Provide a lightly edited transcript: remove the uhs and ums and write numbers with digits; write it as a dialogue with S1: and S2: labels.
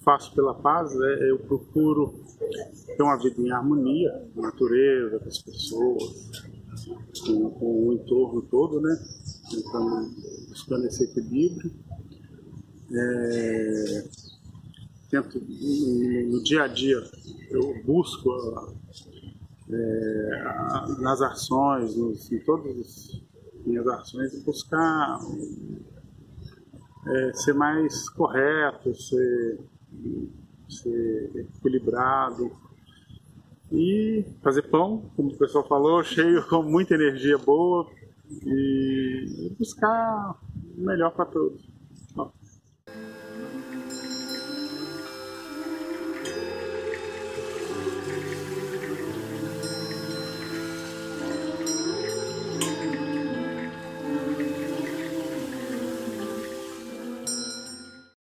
S1: faço pela paz, eu procuro ter uma vida em harmonia com a natureza, com as pessoas, com o entorno todo, né? Então, buscando esse equilíbrio. Tento, no dia a dia, eu busco nas ações, em todas as minhas ações, buscar ser mais correto, ser equilibrado e fazer pão, como o pessoal falou, cheio, com muita energia boa e buscar o melhor para todos.